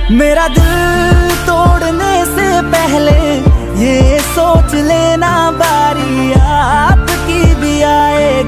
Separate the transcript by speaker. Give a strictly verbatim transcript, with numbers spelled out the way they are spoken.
Speaker 1: मेरा दिल तोड़ने से पहले ये सोच लेना बारी आपकी भी आएगी।